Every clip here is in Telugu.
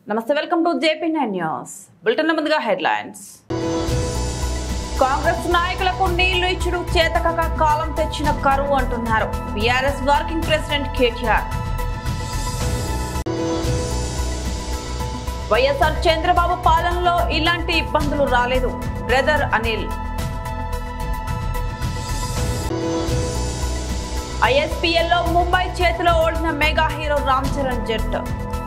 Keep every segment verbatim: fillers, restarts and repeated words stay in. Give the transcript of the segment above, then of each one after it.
నమస్తే, welcome to JP nine news. Bulletin ముందుగా హెడ్లైన్స్. కాంగ్రెస్ నాయకులకు నీళ్లు ఇచ్చుడు చేతకక కాలం తెచ్చిన కరువు అంటున్నారు BRS working president KTR. YSR Chandrababu పాలనలో ఇలాంటి ఇబ్బందులు రాలేదు బ్రదర్ అనిల్. ఐఎస్పీఎల్ లో ముంబై చేతిలో ఓడిన మెగా హీరో రామ్ చరణ్ జట్.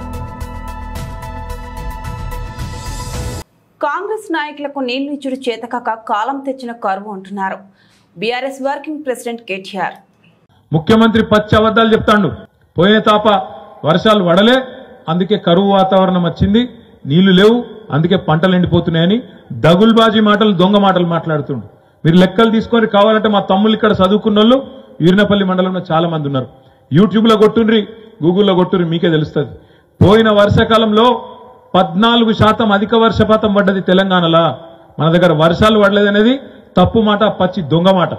కాంగ్రెస్ నాయకులకు నీళ్లు ఇచ్చుడు చేతకాక కాలం తెచ్చిన కరువు అంటున్నారు బీఆర్ఎస్ వర్కింగ్ ప్రెసిడెంట్ కేటీఆర్. ముఖ్యమంత్రి పచ్చి అబద్ధాలు చెప్తాడు. పోయే తాప వర్షాలు వడలే, అందుకే కరువు వాతావరణం వచ్చింది, నీళ్లు లేవు, అందుకే పంటలు ఎండిపోతున్నాయని దగుల్బాజీ మాటలు, దొంగ మాటలు మాట్లాడుతుండు. మీరు లెక్కలు తీసుకొని కావాలంటే మా తమ్ముళ్ళు ఇక్కడ చదువుకున్న వాళ్ళు వీరినపల్లి మండలంలో చాలా మంది ఉన్నారు. యూట్యూబ్ లో కొట్టుండ్రి, గూగుల్లో కొట్టుండ్రి, మీకే తెలుస్తుంది. పోయిన వర్షాకాలంలో పద్నాలుగు శాతం అధిక వర్షపాతం పడ్డది తెలంగాణలో. మన దగ్గర వర్షాలు పడలేదనేది తప్పు మాట, పచ్చి దొంగ మాట.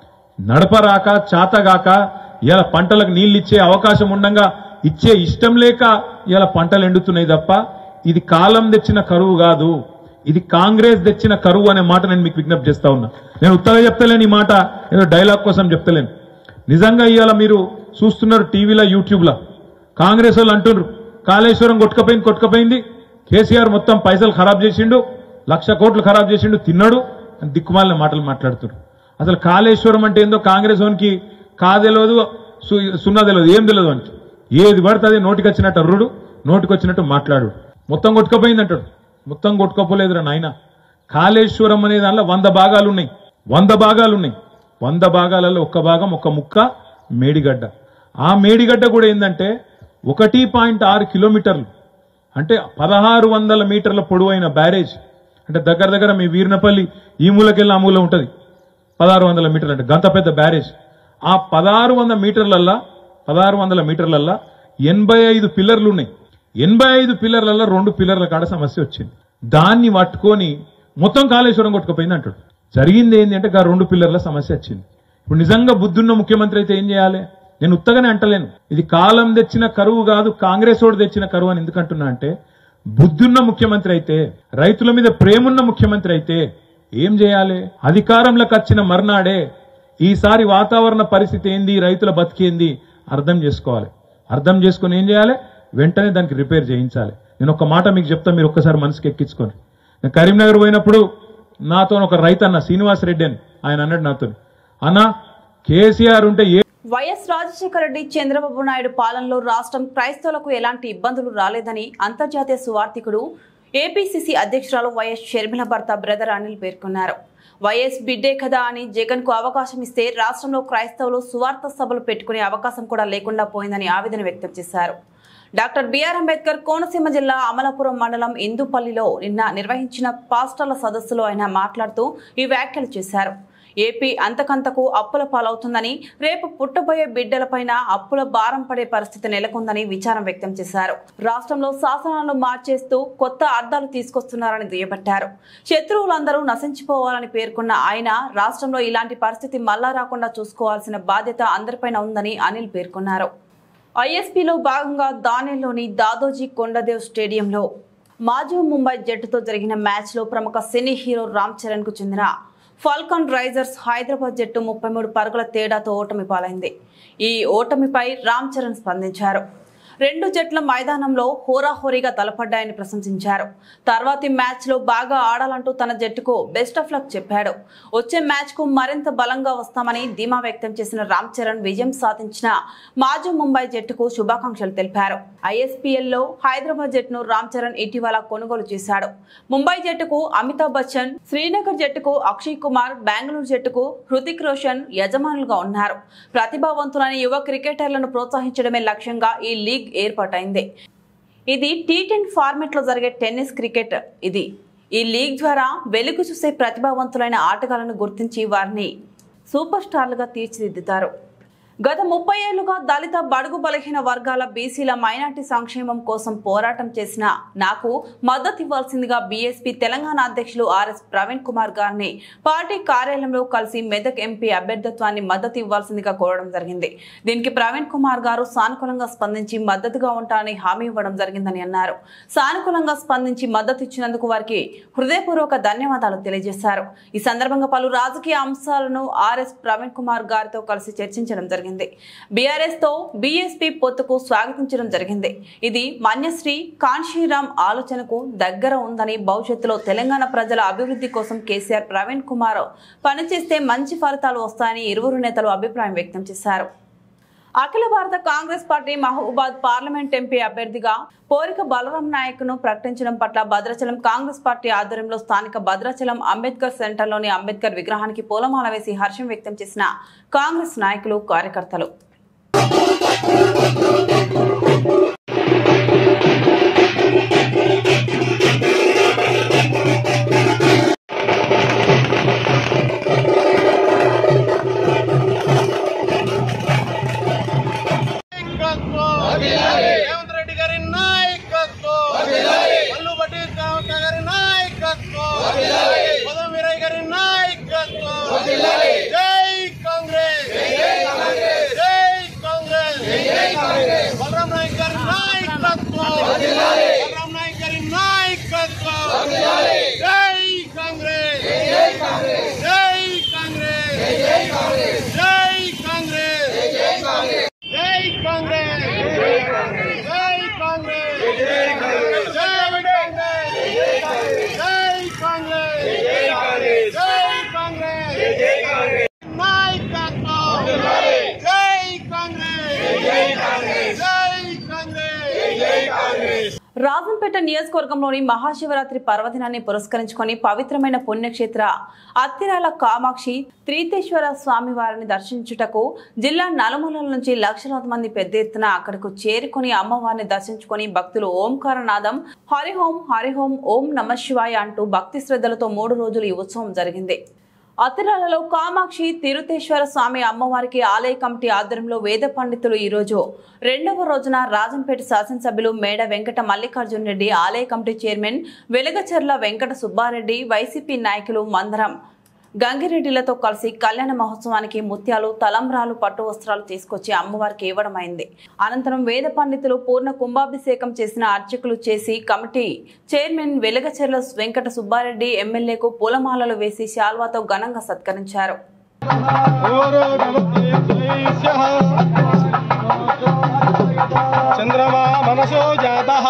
నడపరాక చాతగాక ఇలా పంటలకు నీళ్లు ఇచ్చే అవకాశం ఉండగా ఇచ్చే ఇష్టం లేక ఇలా పంటలు ఎండుతున్నాయి తప్ప ఇది కాలం తెచ్చిన కరువు కాదు, ఇది కాంగ్రెస్ తెచ్చిన కరువు అనే మాట నేను మీకు విజ్ఞప్తి చేస్తా ఉన్నా. నేను ఉత్తగా చెప్తలేను, ఈ మాట ఏదో డైలాగ్ కోసం చెప్తలేను. నిజంగా ఇవాళ మీరు చూస్తున్నారు టీవీలో, యూట్యూబ్లో కాంగ్రెస్ వాళ్ళు అంటున్నారు కాళేశ్వరం కొట్టుకపోయింది కొట్టుకపోయింది కేసీఆర్ మొత్తం పైసలు ఖరాబ్ చేసిండు, లక్ష కోట్లు ఖరాబ్ చేసిండు, తిన్నాడు అని దిక్కుమాలిన మాటలు మాట్లాడుతున్నారు. అసలు కాళేశ్వరం అంటే ఏందో కాంగ్రెస్ వానికి కాదెలవదు, సున్నా తెలియదు, ఏం తెలియదు అంటే ఏది పడుతుంది నోటికి వచ్చినట్టు అర్రుడు, నోటికి వచ్చినట్టు మాట్లాడు. మొత్తం కొట్టుకపోయింది అంటాడు. మొత్తం కొట్టుకోపోలేదురా నాయన. కాళేశ్వరం అనే దానిలో వంద భాగాలు ఉన్నాయి, వంద భాగాలు ఉన్నాయి. వంద భాగాలలో ఒక్క భాగం ఒక ముక్క మేడిగడ్డ. ఆ మేడిగడ్డ కూడా ఏంటంటే ఒకటి పాయింట్ ఆరు కిలోమీటర్లు అంటే పదహారు వందల మీటర్ల పొడవైన బ్యారేజ్. అంటే దగ్గర దగ్గర మీ వీరినపల్లి ఈ మూలకెళ్ళి ఆ మూల ఉంటుంది, పదహారు వందల మీటర్లు అంటే గంత పెద్ద బ్యారేజ్. ఆ పదహారు వందల మీటర్లల్లా పదహారు వందల మీటర్లల్లా ఎనభై ఐదు పిల్లర్లు ఉన్నాయి. ఎనభై ఐదు పిల్లర్లల్లో రెండు పిల్లర్ల కాడ సమస్య వచ్చింది. దాన్ని పట్టుకొని మొత్తం కాళేశ్వరం కొట్టుకుపోయింది అంటాడు. జరిగింది ఏంటి అంటే ఆ రెండు పిల్లర్ల సమస్య వచ్చింది. ఇప్పుడు నిజంగా బుద్ధున్న ముఖ్యమంత్రి అయితే ఏం చేయాలి? నేను ఉత్తగానే అంటలేను, ఇది కాలం తెచ్చిన కరువు కాదు, కాంగ్రెస్ ఓడి తెచ్చిన కరువు అని ఎందుకంటున్నా అంటే బుద్ధున్న ముఖ్యమంత్రి అయితే, రైతుల మీద ప్రేమున్న ముఖ్యమంత్రి అయితే ఏం చేయాలి? అధికారంలోకి వచ్చిన మర్నాడే ఈసారి వాతావరణ పరిస్థితి ఏంది, రైతుల బతికేంది అర్థం చేసుకోవాలి. అర్థం చేసుకుని ఏం చేయాలి? వెంటనే దానికి రిపేర్ చేయించాలి. నేను ఒక మాట మీకు చెప్తా, మీరు ఒక్కసారి మనసుకి ఎక్కించుకొని. నేను కరీంనగర్ పోయినప్పుడు నాతో ఒక రైతు అన్న శ్రీనివాస్ రెడ్డి అని ఆయన అన్నాడు నాతో, అన్న కేసీఆర్ ఉంటే ఏ వైఎస్ రాజశేఖర రెడ్డి చంద్రబాబు నాయుడు పాలనలో రాష్ట్రం క్రైస్తవులకు ఎలాంటి ఇబ్బందులు రాలేదని అంతర్జాతీయ సువార్థికుడు ఏపీసీసీ అధ్యక్షురాలు వైఎస్ షర్మిల భర్త బ్రదర్ అనిల్ పేర్కొన్నారు. వైఎస్ బిడ్డే కదా అని జగన్ కు అవకాశం ఇస్తే రాష్ట్రంలో క్రైస్తవులు సువార్త సభలు పెట్టుకునే అవకాశం కూడా లేకుండా పోయిందని ఆవేదన వ్యక్తం చేశారు. డాక్టర్ బిఆర్ అంబేద్కర్ కోనసీమ జిల్లా అమలాపురం మండలం ఇందుపల్లిలో నిన్న నిర్వహించిన పాస్టర్ల సదస్సులో ఆయన మాట్లాడుతూ ఈ వ్యాఖ్యలు చేశారు. ఏపీ అంతకంతకు అప్పుల పాలవుతుందని, రేపు పుట్టబోయే బిడ్డలపైన అప్పుల భారం పడే పరిస్థితి నెలకొందని విచారం వ్యక్తం చేశారు. రాష్ట్రంలో శాసనాలను మార్చేస్తూ కొత్త అర్థాలు తీసుకొస్తున్నారని దుయ్యబట్టారు. శత్రువులందరూ నశించిపోవాలని పేర్కొన్న ఆయన రాష్ట్రంలో ఇలాంటి పరిస్థితి మళ్లా రాకుండా చూసుకోవాల్సిన బాధ్యత అందరిపైన ఉందని అనిల్ పేర్కొన్నారు. ఐఎస్పీలో భాగంగా దానేలోని దాదోజీ కొండదేవ్ స్టేడియంలో మాజీ ముంబై జట్టుతో జరిగిన మ్యాచ్ లో ప్రముఖ సినీ హీరో రామ్ చరణ్ కు చెందిన ఫాల్కన్ రైజర్స్ హైదరాబాద్ జట్టు ముప్పై మూడు పరుగుల తేడాతో ఓటమి పాలైంది. ఈ ఓటమిపై రామ్ చరణ్ స్పందించారు. రెండు జట్ల మైదానంలో హోరాహోరీగా తలపడ్డాయని ప్రశంసించారు. తర్వాతి మ్యాచ్ లో బాగా ఆడాలంటూ తన జట్టుకు బెస్ట్ ఆఫ్ లక్ చెప్పాడు. వచ్చే మ్యాచ్ కు మరింత బలంగా వస్తామని ధీమా వ్యక్తం చేసిన రామ్ చరణ్ విజయం సాధించిన మాజీ ముంబై జట్టుకు శుభాకాంక్షలు తెలిపారు. ఐఎస్పీఎల్ లో హైదరాబాద్ జట్టును రామ్ చరణ్ ఇటీవల కొనుగోలు చేశాడు. ముంబై జట్టుకు అమితాబ్ బచ్చన్, శ్రీనగర్ జట్టుకు అక్షయ్ కుమార్, బెంగళూరు జట్టుకు హృతిక్ రోషన్ యజమానులుగా ఉన్నారు. ప్రతిభావంతులైన యువ క్రికెటర్లను ప్రోత్సహించడమే లక్ష్యంగా ఈ లీగ్ ఏర్పాటైంది. ఇది టీ టెన్ ఫార్మెట్ లో జరిగే టెన్నిస్ క్రికెట్. ఇది ఈ లీగ్ ద్వారా వెలుగు చూసే ప్రతిభావంతులైన ఆటగాళ్లను గుర్తించి వారిని సూపర్ స్టార్లుగా తీర్చిదిద్దుతారు. గత ముప్పై ఏళ్లుగా దళిత బడుగు బలహీన వర్గాల బీసీల మైనార్టీ సంక్షేమం కోసం పోరాటం చేసిన నాకు మద్దతు ఇవ్వాల్సిందిగా బీఎస్పీ తెలంగాణ అధ్యక్షులు ఆర్ఎస్ ప్రవీణ్ కుమార్ గారిని పార్టీ కార్యాలయంలో కలిసి మెదక్ ఎంపీ అభ్యర్థిత్వాన్ని మద్దతు ఇవ్వాల్సిందిగా కోరడం జరిగింది. దీనికి ప్రవీణ్ కుమార్ గారు సానుకూలంగా స్పందించి మద్దతుగా ఉంటానని హామీ ఇవ్వడం జరిగిందని అన్నారు. సానుకూలంగా స్పందించి మద్దతు ఇచ్చినందుకు వారికి హృదయపూర్వక ధన్యవాదాలు తెలియజేశారు. ఈ సందర్భంగా పలు రాజకీయ అంశాలను ఆర్ఎస్ ప్రవీణ్ కుమార్ గారితో కలిసి చర్చించడం జరిగింది. బీఆర్ఎస్ తో బీఎస్పీ పొత్తుకు స్వాగతించడం జరిగింది. ఇది మన్యశ్రీ కాన్షీరామ్ ఆలోచనకు దగ్గర ఉందని, భవిష్యత్తులో తెలంగాణ ప్రజల అభివృద్ధి కోసం కేసీఆర్ ప్రవీణ్ కుమార్ పనిచేస్తే మంచి ఫలితాలు వస్తాయని ఇరువురు నేతలు అభిప్రాయం వ్యక్తం చేశారు. అఖిల భారత Congress party Mahabubabad parliament MP అభ్యర్థిగా పోరిక బలరాం నాయక్ ను ప్రకటించడం పట్ల భద్రాచలం కాంగ్రెస్ పార్టీ ఆధ్వర్యంలో స్థానిక భద్రాచలం అంబేద్కర్ సెంటర్లోని అంబేద్కర్ విగ్రహానికి పూలమాల వేసి హర్షం వ్యక్తం చేసిన కాంగ్రెస్ నాయకులు, కార్యకర్తలు. రేవంత్ రెడ్డి గారి నాయకత్వం, మల్లుబట్టి గారి నాయకత్వం, పదం వీరయ్య గారి నాయకత్వం. జై కాంగ్రెస్, జై కాంగ్రెస్. బలరాం నాయక్ గారి నాయకత్వం, బలరాం నాయక్ గారి నాయకత్వం. జై కాంగ్రెస్, జై కాంగ్రెస్, జై కాంగ్రెస్, జై కాంగ్రెస్, జై కాంగ్రెస్, జై కాంగ్రెస్, జై కాంగ్రెస్, జై కాంగ్రెస్, జై కాంగ్రెస్, జై కాంగ్రెస్, జై కాంగ్రెస్, జై కాంగ్రెస్. నాయకత్వం, జై కాంగ్రెస్, జై కాంగ్రెస్, జై కాంగ్రెస్, జై కాంగ్రెస్. రాజంపేట నియోజకవర్గంలోని మహాశివరాత్రి పర్వదినాన్ని పురస్కరించుకొని పవిత్రమైన పుణ్యక్షేత్ర అత్తిరాల కామాక్షి త్రితేశ్వర స్వామి వారిని దర్శించుటకు జిల్లా నలుమూలల నుంచి లక్షలాది మంది పెద్ద ఎత్తున అక్కడకు చేరుకుని అమ్మవారిని దర్శించుకొని భక్తులు ఓంకారనాదం హరిహోం హరిహోం ఓం నమ శివాయ అంటూ భక్తి శ్రద్ధలతో మూడు రోజులు ఈ ఉత్సవం జరిగింది. అతిరాలలో కామాక్షి తిరుతేశ్వర స్వామి అమ్మవారికి ఆలయ కమిటీ ఆధ్వర్యంలో వేద పండితులు ఈ రోజు రెండవ రోజున రాజంపేట శాసనసభ్యులు మేడ వెంకట మల్లికార్జున రెడ్డి, ఆలయ committee chairman Velagacharla Venkata Subbareddy, YCP నాయకులు మందరం గంగిరెడ్డిలతో కలిసి కళ్యాణ మహోత్సవానికి ముత్యాలు, తలంబ్రాలు, పట్టు వస్త్రాలు తీసుకొచ్చి అమ్మవారికి ఇవ్వడమైంది. అనంతరం వేద పండితులు పూర్ణ కుంభాభిషేకం చేసిన అర్చకులు చేసి కమిటీ చైర్మన్ వెలగచెర్ల వెంకట సుబ్బారెడ్డి ఎమ్మెల్యేకు పూలమాలలు వేసి శాల్వాతో ఘనంగా సత్కరించారు. చంద్రమా మనసో జాతః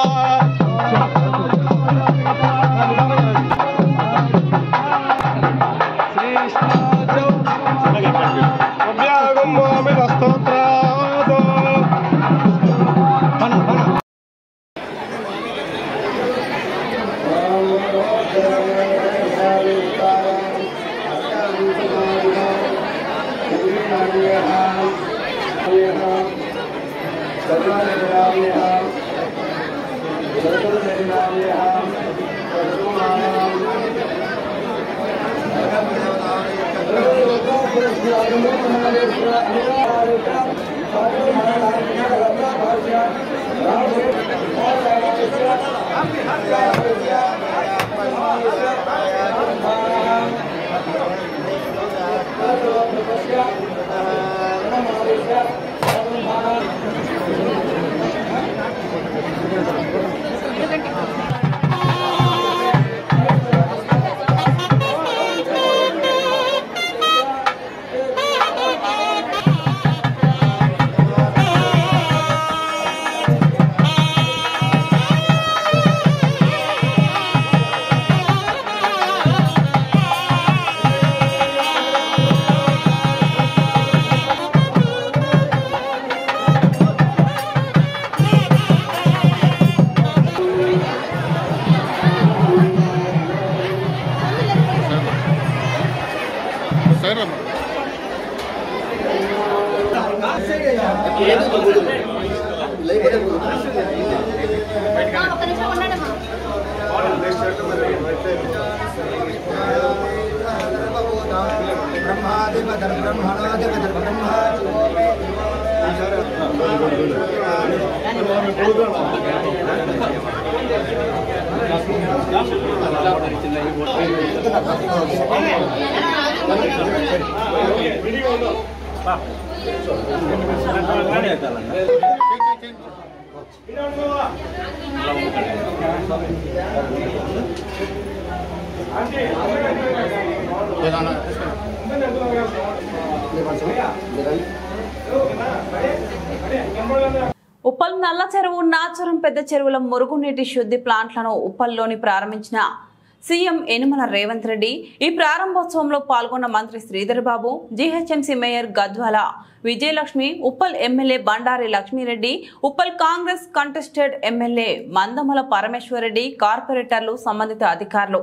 ब्रह्मादिपदर ब्रह्मणादिपदर ब्रह्मा ఉప్పల్ నల్ల చెరువు నాచురం పెద్ద చెరువుల మురుగునీటి శుద్ధి ప్లాంట్లను ఉప్పల్లోని ప్రారంభించిన సీఎం యనుమల రేవంత్ రెడ్డి ఈ ప్రారంభోత్సవంలో పాల్గొన్న మంత్రి Sridhar Babu, GHMC mayor Gadwala Vijayalakshmi, Uppal MLA Bandari Lakshmireddy, Uppal Congress contested MLA Mandamala Parameswarareddy, కార్పొరేటర్లు, సంబంధిత అధికారులు.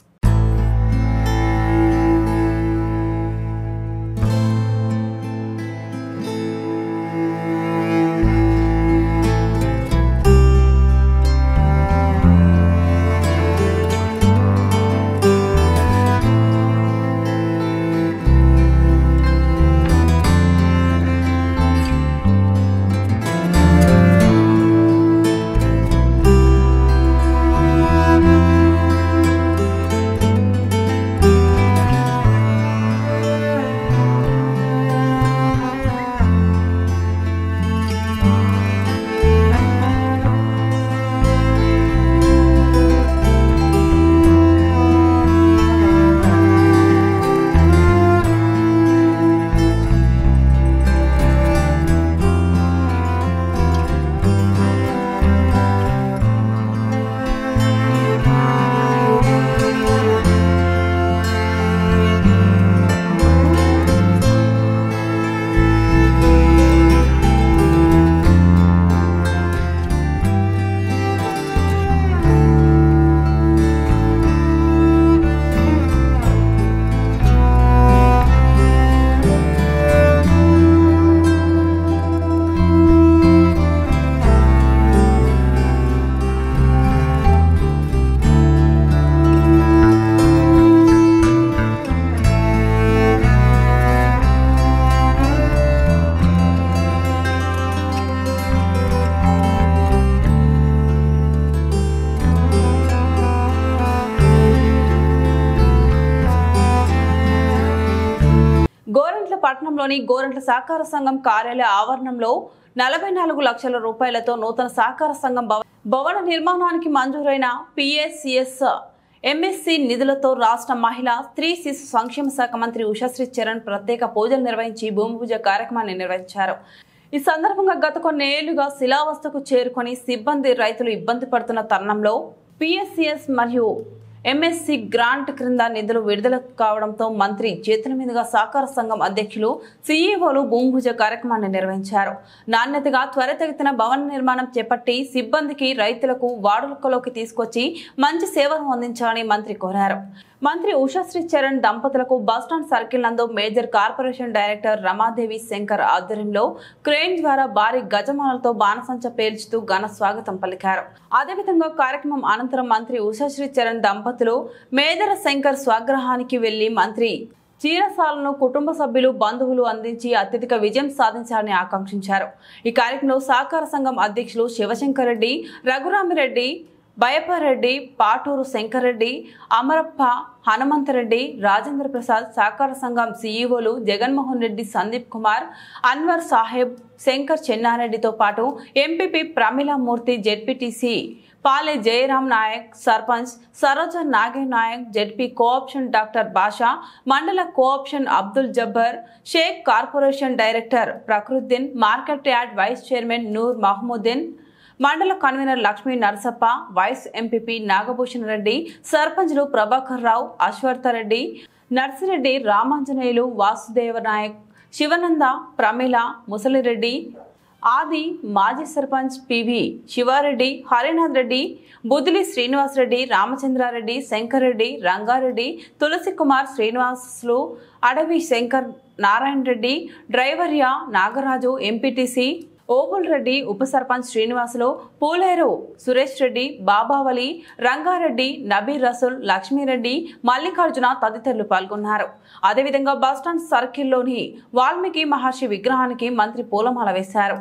పట్టణంలోని గోరంట్ల సహకార సంఘం కార్యాలయ ఆవరణంలో నలభై నాలుగు లక్షల రూపాయలతో నూతన సహకార సంఘం భవన నిర్మాణానికి మంజూరైన పిఎస్సిఎస్ ఎంఎస్సి నిధులతో రాష్ట్ర మహిళా స్త్రీ శిశు సంక్షేమ శాఖ మంత్రి ఉషశ్రీ చరణ్ ప్రత్యేక పూజలు నిర్వహించి భూమి పూజ కార్యక్రమాన్ని నిర్వహించారు. ఈ సందర్భంగా గత కొన్నేళ్లుగా శిలావస్థకు చేరుకొని సిబ్బంది రైతులు ఇబ్బంది పడుతున్న తరుణంలో పిఎస్సిఎస్ మరియు ఎంఎస్సి గ్రాంట్ క్రింద నిధులు విడుదల కావడంతో మంత్రి చేతుల మీదుగా సహకార సంఘం అధ్యక్షులు సీఈఓలు భూమి పూజ కార్యక్రమాన్ని నిర్వహించారు. నాణ్యతగా త్వరితగతిన భవన నిర్మాణం చేపట్టి సిబ్బందికి రైతులకు వాడుకలోకి తీసుకొచ్చి మంచి సేవలు అందించాలని మంత్రి కోరారు. మంత్రి ఉషశ్రీ చరణ్ దంపతులకు బస్టాండ్ సర్కిల్ నందు major corporation director Ramadevi Shankar ఆధ్వర్యంలో క్రేన్ ద్వారా భారీ గజమాలతో బాణసంచ పేల్చుతూ ఘన స్వాగతం పలికారు. అదేవిధంగా కార్యక్రమం అనంతరం మంత్రి ఉషశ్రీ చరణ్ దంపతులు మేజర్ శంకర్ స్వగృహానికి వెళ్లి మంత్రి చీరసాలను కుటుంబ సభ్యులు బంధువులు అందించి అత్యధిక విజయం సాధించాలని ఆకాంక్షించారు. ఈ కార్యక్రమంలో సహకార సంఘం అధ్యక్షులు శివశంకర్ రెడ్డి, రఘురామిరెడ్డి, బయపారెడ్డి, పాటూరు శంకర్రెడ్డి, అమరప్ప, హనుమంతరెడ్డి, రాజేంద్ర ప్రసాద్, సహకార సంఘం సీఈఓలు జగన్మోహన్ రెడ్డి, సందీప్ కుమార్, అన్వర్ సాహెబ్, శంకర్ చెన్నారెడ్డితో పాటు MPP Pramilamurthy, ZPTC Pale Jayaram Nayak, sarpanch Saroja Nage Nayak, ZP co option doctor Basha, మండల co option Abdul Jabbar Shaik, corporation director Prakruddin, market yard vice chairman Noor Mahamuddin, మండల convener Lakshmi Narasappa, vice MPP Nagabhushan Reddy, సర్పంచ్లు ప్రభాకర్ రావు, అశ్వర్తరెడ్డి, నర్సిరెడ్డి, రామాంజనేయులు, వాసుదేవ నాయక్, శివనంద, ప్రమీల, ముసలిరెడ్డి, ఆది, మాజీ సర్పంచ్ పివి శివారెడ్డి, హరినాథ్ రెడ్డి, బుదిలి శ్రీనివాసరెడ్డి, రామచంద్రారెడ్డి, శంకర్ రెడ్డి, రంగారెడ్డి, తులసి కుమార్, శ్రీనివాసులు, అడవి శంకర్ నారాయణ రెడ్డి, డ్రైవర్య నాగరాజు, ఎంపీటీసీ ఓబుల్ రెడ్డి, ఉప సర్పంచ్ శ్రీనివాసులు, పూలేరు సురేష్ రెడ్డి, బాబావలి, రంగారెడ్డి, నబీర్ రసూల్, లక్ష్మీరెడ్డి, మల్లికార్జున తదితరులు పాల్గొన్నారు. అదేవిధంగా బస్టాండ్ సర్కిల్లోని వాల్మీకి మహర్షి విగ్రహానికి మంత్రి పూలమాల వేశారు.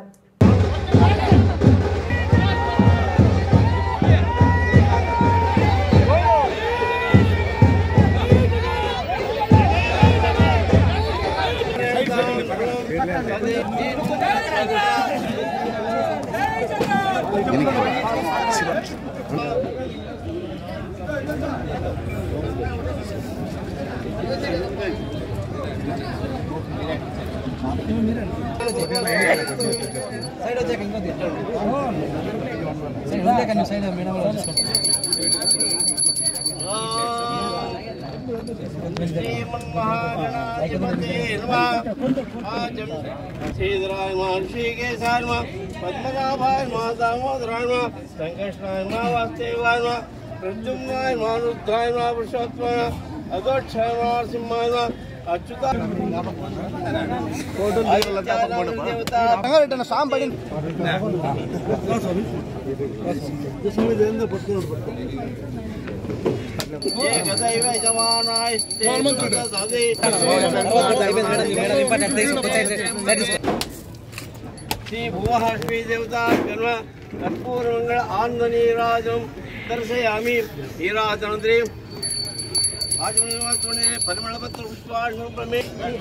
శ్రీధరాయ శ్రీకేశాయ పద్మనాభాయ దామోదరాయ సంకర్షణాయ వాస్తవాయ ప్రద్యుమ్నాయ రుద్రాయ పురుషోత్తమాయ అగోక్షాయ సింహాయ అచ్యుత శ్రీ భువహర్షి దేవతా కర్మ కర్పూరమంగళ ఆనందనీరాజం దర్శయామి. నీరాజనంద్రి ఆజమనివాసనే పరిమళపత్ర పుష్పాణుప్రమే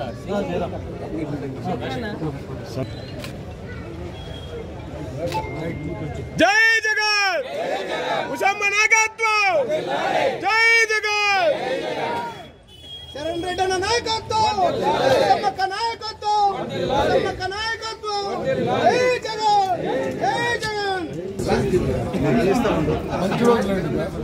జై జగన్ ఉషమ్మ నాయకత్వం జై జగన్ శరణ్ రెడ్డి అన్న నాయకత్వం ఉషమ్మక్క నాయకత్వం ఉషమ్మక్క నాయకత్వం జై జగన్ జై జగన్ మంచి రోజులు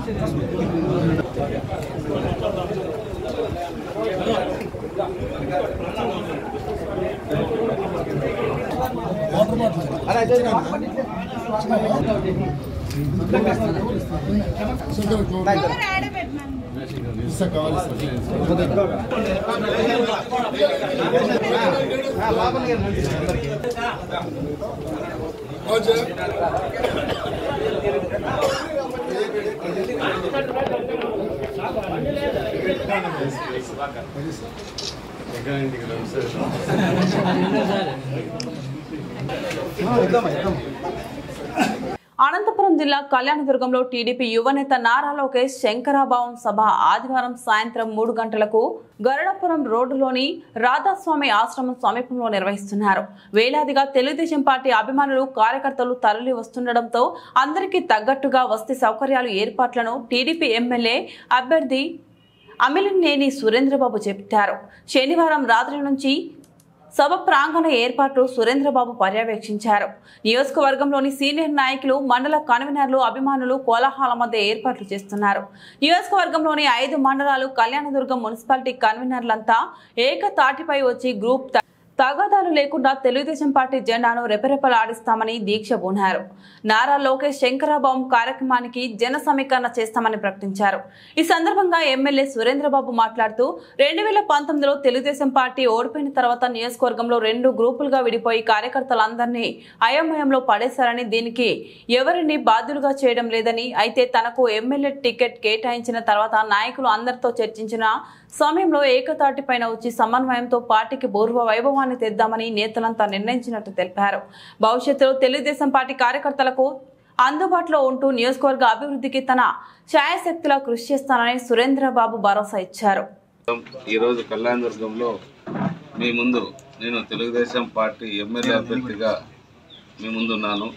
అనంతపురం జిల్లా కళ్యాణదుర్గంలో టీడీపీ యువనేత నారా లోకేష్ శంకరాభావం సభ ఆదివారం సాయంత్రం మూడు గంటలకు గరుడపురం రోడ్డులోని రాధాస్వామి ఆశ్రమం సమీపంలో నిర్వహిస్తున్నారు. వేలాదిగా తెలుగుదేశం పార్టీ అభిమానులు, కార్యకర్తలు తరలి వస్తుండటంతో అందరికీ తగ్గట్టుగా వసతి సౌకర్యాలు ఏర్పాట్లను టీడీపీ ఎమ్మెల్యే అభ్యర్థి అమిలినేని సురేంద్రబాబు చెప్పారు. శనివారం రాత్రి నుంచి సభ ప్రాంగణ ఏర్పాట్లు సురేంద్రబాబు పర్యవేక్షించారు. నియోజకవర్గంలోని సీనియర్ నాయకులు, మండల కన్వీనర్లు, అభిమానులు కోలాహల మధ్య ఏర్పాట్లు చేస్తున్నారు. నియోజకవర్గంలోని ఐదు మండలాలు, కళ్యాణదుర్గం మున్సిపాలిటీ కన్వీనర్లంతా ఏకతాటిపై వచ్చి గ్రూప్ తగాదాలు లేకుండా తెలుగుదేశం పార్టీ జెండాను రెపరెపలాడిస్తామని దీక్ష బూనారు. నారా లోకేష్ శంకరాభావం కార్యక్రమానికి జన సమీకరణ చేస్తామని ప్రకటించారు. ఈ సందర్భంగా ఎమ్మెల్యే సురేంద్రబాబు మాట్లాడుతూ రెండు వేల పంతొమ్మిదిలో తెలుగుదేశం పార్టీ ఓడిపోయిన తర్వాత నియోజకవర్గంలో రెండు గ్రూపులుగా విడిపోయి కార్యకర్తలందరినీ అయోమయంలో పడేశారని, దీనికి ఎవరిని బాధ్యులుగా చేయడం లేదని, అయితే తనకు ఎమ్మెల్యే టికెట్ కేటాయించిన తర్వాత నాయకులు అందరితో చర్చించిన సమయంలో ఏకతాటిపైన వచ్చి సమన్వయంతో పార్టీకి పూర్వ వైభవాన్ని తెద్దామని నేతలంతా నిర్ణయించినట్టు తెలిపారు. భవిష్యత్తులో తెలుగుదేశం పార్టీ కార్యకర్తలకు అందుబాటులో ఉంటూ నియోజకవర్గ అభివృద్ధికి తన ఛాయశక్తిలా కృషి చేస్తానని సురేంద్రబాబు భరోసా ఇచ్చారు. ఈరోజు కళ్యాణదుర్గంలో మీ ముందు నేను తెలుగుదేశం పార్టీ ఎమ్మెల్యే అభ్యర్థిగా మీ ముందున్నాను.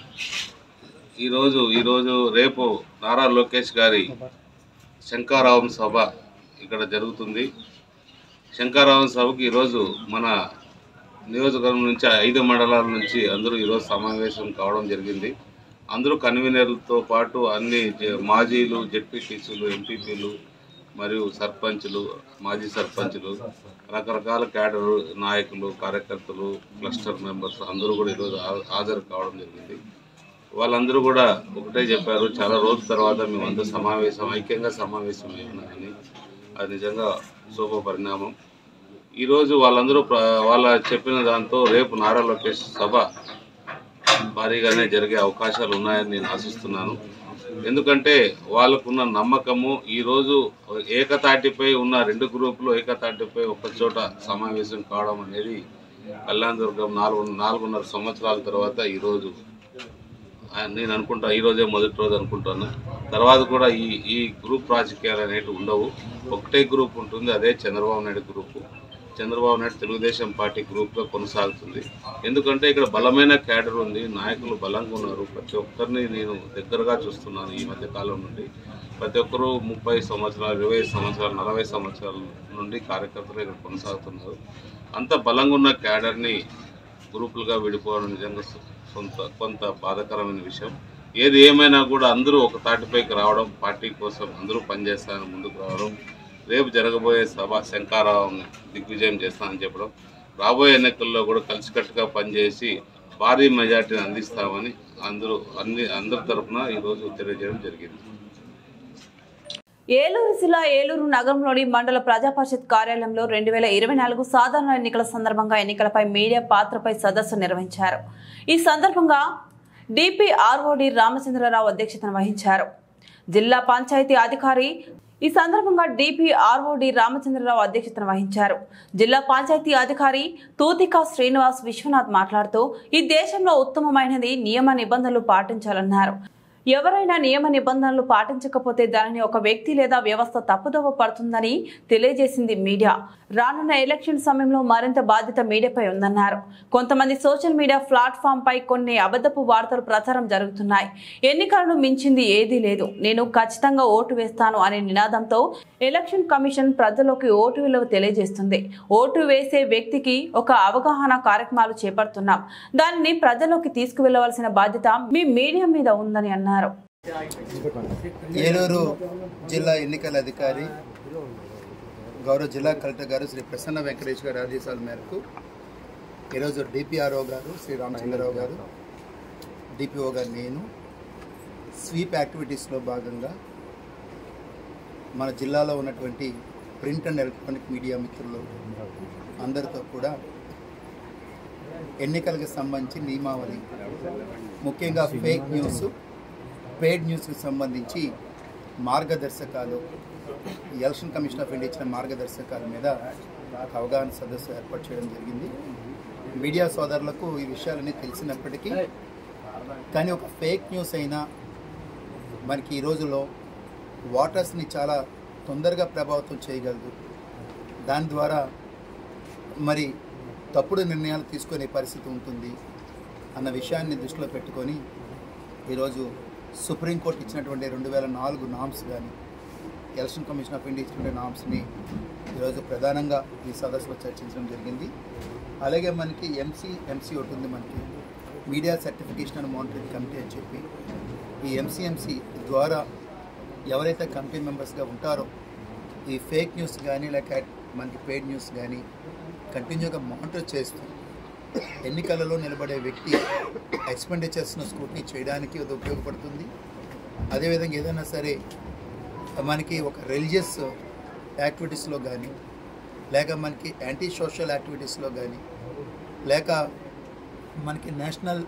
ఈరోజు ఈరోజు రేపు నారా లోకేష్ గారి శంకరాభావం సభ ఇక్కడ జరుగుతుంది. శంకరాభావం సభకి ఈరోజు మన నియోజకవర్గం నుంచి ఐదు మండలాల నుంచి అందరూ ఈరోజు సమావేశం కావడం జరిగింది. అందరూ కన్వీనర్లతో పాటు అన్ని మాజీలు, జెడ్పీటీసీలు, ఎంపీపీలు మరియు సర్పంచులు, మాజీ సర్పంచులు, రకరకాల క్యాడర్ నాయకులు, కార్యకర్తలు, క్లస్టర్ మెంబర్స్ అందరూ కూడా ఈరోజు హాజరు కావడం జరిగింది. వాళ్ళందరూ కూడా ఒకటే చెప్పారు, చాలా రోజుల తర్వాత మేమందరూ సమావేశం ఐక్యంగా సమావేశం అయ్యామని. అది నిజంగా శుభ పరిణామం. ఈరోజు వాళ్ళందరూ వాళ్ళ చెప్పిన దాంతో రేపు నారా లోకేష్ సభ భారీగానే జరిగే అవకాశాలు ఉన్నాయని నేను ఆశిస్తున్నాను. ఎందుకంటే వాళ్ళకున్న నమ్మకము ఈరోజు ఏకతాటిపై ఉన్న రెండు గ్రూపులు ఏకతాటిపై ఒక చోట సమావేశం కావడం అనేది కళ్యాణదుర్గం నాలుగు నాలుగున్నర సంవత్సరాల తర్వాత ఈరోజు నేను అనుకుంటా ఈరోజే మొదటి రోజు అనుకుంటాను. తర్వాత కూడా ఈ ఈ గ్రూప్ రాజకీయాలు అనేవి ఉండవు. ఒకటే గ్రూప్ ఉంటుంది, అదే చంద్రబాబు నాయుడు గ్రూపు. చంద్రబాబు నాయుడు తెలుగుదేశం పార్టీ గ్రూప్గా కొనసాగుతుంది. ఎందుకంటే ఇక్కడ బలమైన క్యాడర్ ఉంది, నాయకులు బలంగా ఉన్నారు. ప్రతి ఒక్కరిని నేను దగ్గరగా చూస్తున్నాను ఈ మధ్య కాలం నుండి. ప్రతి ఒక్కరూ ముప్పై సంవత్సరాలు ఇరవై సంవత్సరాలు నలభై సంవత్సరాల నుండి కార్యకర్తలు ఇక్కడ కొనసాగుతున్నారు. అంత బలంగా ఉన్న క్యాడర్ని గ్రూపులుగా విడిపోవడం నిజంగా కొంత కొంత బాధాకరమైన విషయం. ఏది ఏమైనా కూడా అందరూ ఒక తాటిపైకి రావడం, పార్టీ కోసం అందరూ పనిచేస్తారని ముందుకు రావడం, రేపు జరగబోయే సభ శంకారావం దిగ్విజయం చేస్తానని చెప్పడం, రాబోయే ఎన్నికల్లో కూడా కలిసికట్టుగా పనిచేసి భారీ మెజార్టీని అందిస్తామని అందరూ అన్ని అందరి తరఫున ఈరోజు తెలియజేయడం జరిగింది. ఏలూరు జిల్లా ఏలూరు నగరంలోని మండల ప్రజా పరిషత్ కార్యాలయంలో రెండు వేల ఇరవై నాలుగు సాధారణ ఎన్నికల సందర్భంగా ఎన్నికలపై మీడియా పాత్రపై సదస్సు నిర్వహించారు. ఈ సందర్భంగా డిపిఆర్ఓడి రామచంద్రరావు అధ్యక్షతన వహించారు. జిల్లా పంచాయతీ అధికారి ఈ సందర్భంగా డిపిఆర్ఓడి రామచంద్రరావు అధ్యక్షతన వహించారు. జిల్లా పంచాయతీ అధికారి తూతికా శ్రీనివాస్ విశ్వనాథ్ మాట్లాడుతూ ఈ దేశంలో ఉత్తమమైనది నియమ నిబంధనలు పాటించాలన్నారు. ఎవరైనా నియమ నిబంధనలు పాటించకపోతే దానిని ఒక వ్యక్తి లేదా వ్యవస్థ తప్పుదోవ పడుతుందని తెలియజేసింది మీడియా. రానున్న ఎలక్షన్ సమయంలో మరింత బాధ్యత మీడియాపై ఉందన్నారు. కొంతమంది సోషల్ మీడియా ప్లాట్ఫామ్ పై కొన్ని అబద్ధపు వార్తలు ప్రచారం జరుగుతున్నాయి. ఎన్నికలను మించింది ఏదీ లేదు, నేను ఖచ్చితంగా ఓటు వేస్తాను అనే నినాదంతో ఎలక్షన్ కమిషన్ ప్రజలకు ఓటు విలువ తెలియజేస్తుంది. ఓటు వేసే వ్యక్తికి ఒక అవగాహన కార్యక్రమాలు చేపడుతున్నాం. దానిని ప్రజల్లోకి తీసుకువెళ్లవలసిన బాధ్యత మీ మీడియా మీద ఉందని అన్నారు. ఏలూరు జిల్లా ఎన్నికల అధికారి గౌరవ జిల్లా కలెక్టర్ గారు శ్రీ ప్రసన్న వెంకటేష్ గారి ఆదేశాల మేరకు ఈరోజు డిపిఆర్ఓ గారు శ్రీ రామచంద్రరావు గారు, డిపిఓ గారు, నేను స్వీప్ యాక్టివిటీస్లో భాగంగా మన జిల్లాలో ఉన్నటువంటి ప్రింట్ అండ్ ఎలక్ట్రానిక్ మీడియా మిత్రులు అందరితో కూడా ఎన్నికలకు సంబంధించి నియమావళి, ముఖ్యంగా ఫేక్ న్యూస్, పెయిడ్ న్యూస్కి సంబంధించి మార్గదర్శకాలు, ఎలక్షన్ కమిషన్ ఆఫ్ ఇండియా ఇచ్చిన మార్గదర్శకాల మీద అవగాహన సదస్సు ఏర్పాటు చేయడం జరిగింది. మీడియా సోదరులకు ఈ విషయాలన్నీ తెలిసినప్పటికీ కానీ ఒక ఫేక్ న్యూస్ అయినా మనకి ఈ రోజుల్లో ఓటర్స్ని చాలా తొందరగా ప్రభావితం చేయగలదు. దాని ద్వారా మరి తప్పుడు నిర్ణయాలు తీసుకునే పరిస్థితి ఉంటుంది అన్న విషయాన్ని దృష్టిలో పెట్టుకొని ఈరోజు సుప్రీంకోర్టు ఇచ్చినటువంటి రెండు వేల నాలుగు నామ్స్ కానీ ఎలక్షన్ కమిషన్ ఆఫ్ ఇండియా ఇచ్చినటువంటి నామ్స్ని ఈరోజు ప్రధానంగా ఈ సదస్సులో చర్చించడం జరిగింది. అలాగే మనకి ఎంసీ ఎంసీ ఒకటి ఉంది, మనకి media certification and monitoring committee అని చెప్పి ఈ ఎంసీఎంసీ ద్వారా ఎవరైతే కమిటీ మెంబర్స్గా ఉంటారో ఈ ఫేక్ న్యూస్ కానీ లేక మనకి పెయిడ్ న్యూస్ కానీ కంటిన్యూగా మానిటర్ చేస్తూ ఎన్నికలలో నిలబడే వ్యక్తి ఎక్స్పెండిచర్స్ను స్క్రూటినీ చేయడానికి అది ఉపయోగపడుతుంది. అదేవిధంగా ఏదైనా సరే మనకి ఒక రిలీజియస్ యాక్టివిటీస్లో కానీ లేక మనకి యాంటీ సోషల్ యాక్టివిటీస్లో కానీ లేక మనకి నేషనల్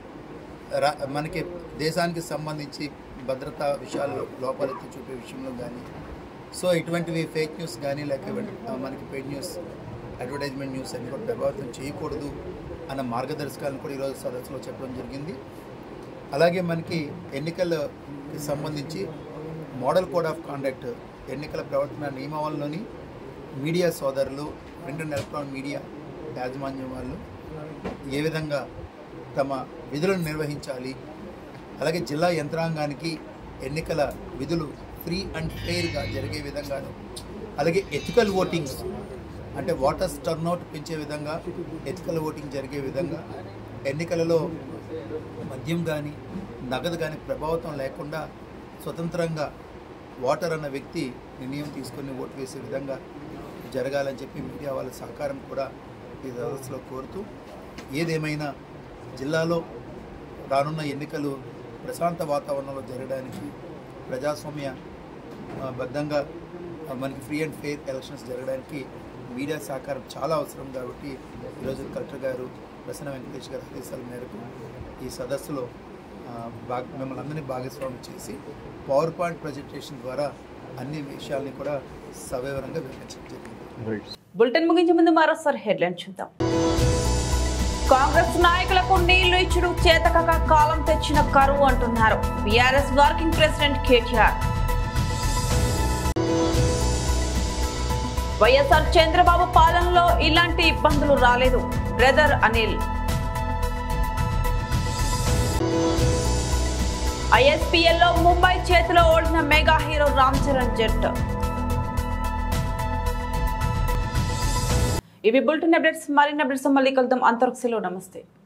మనకి దేశానికి సంబంధించి భద్రతా విషయాల్లో లోపాలెత్తి చూపే విషయంలో కానీ సో ఇటువంటివి ఫేక్ న్యూస్ కానీ లేక మనకి పెయిడ్ న్యూస్, అడ్వర్టైజ్మెంట్ న్యూస్ అన్ని కూడా ప్రభావితం చేయకూడదు అన్న మార్గదర్శకాలను కూడా ఈరోజు సదస్సులో చెప్పడం జరిగింది. అలాగే మనకి ఎన్నికలకి సంబంధించి మోడల్ కోడ్ ఆఫ్ కాండక్ట్, ఎన్నికల ప్రవర్తన నియమావళిలోని మీడియా సోదరులు, ప్రింట్ అండ్ ఎలక్ట్రానిక్ మీడియా యాజమాన్యం వాళ్ళు ఏ విధంగా తమ విధులను నిర్వహించాలి, అలాగే జిల్లా యంత్రాంగానికి ఎన్నికల విధులు ఫ్రీ అండ్ ఫెయిర్గా జరిగే విధంగాను, అలాగే ఎథికల్ ఓటింగ్ అంటే ఓటర్స్ టర్న్అవుట్ పెంచే విధంగా ఎథికల్ ఓటింగ్ జరిగే విధంగా, ఎన్నికలలో మద్యం కానీ నగదు కానీ ప్రభావితం లేకుండా స్వతంత్రంగా ఓటర్ అన్న వ్యక్తి నిర్ణయం తీసుకొని ఓటు వేసే విధంగా జరగాలని చెప్పి మీడియా వాళ్ళ సహకారం కూడా ఈ సదస్సులో కోరుతూ, ఏదేమైనా జిల్లాలో రానున్న ఎన్నికలు ప్రశాంత వాతావరణంలో జరగడానికి, ప్రజాస్వామ్య బద్ధంగా మనకి ఫ్రీ అండ్ ఫెయిర్ ఎలక్షన్స్ జరగడానికి మీడియా సహకారం చాలా అవసరం. కాబట్టి ఈరోజు కలెక్టర్ గారు ప్రసన్న వెంకటేష్ గారి ఆదేశాల మేరకు ఈ సదస్సులో భాగ మిమ్మల్ని అందరినీ భాగస్వామ్యం చేసి పవర్ పాయింట్ ప్రజెంటేషన్ ద్వారా అన్ని విషయాల్ని కూడా సవివరంగా వివరించడం జరిగింది. బులెటిన్ ముగించే ముందు మరోసారి హెడ్లైన్ చూద్దాం. కాంగ్రెస్ నాయకులకు నీళ్లు ఇచ్చుడు చేతకక కాలం తెచ్చిన కరువు అంటున్నారు BRS working president KTR. YSR Chandrababu పాలనలో ఇలాంటి ఇబ్బందులు రాలేదు బ్రదర్ అనిల్. ఐఎస్పీఎల్ లో ముంబై చేతిలో ఓడిన మెగా హీరో రామ్ చరణ్ జట్. ఇవి బులెటిన్ అప్డేట్స్. మరిన్ని అప్డేట్స్ మళ్ళీ కలుద్దాం. అంతరిక్షలో నమస్తే.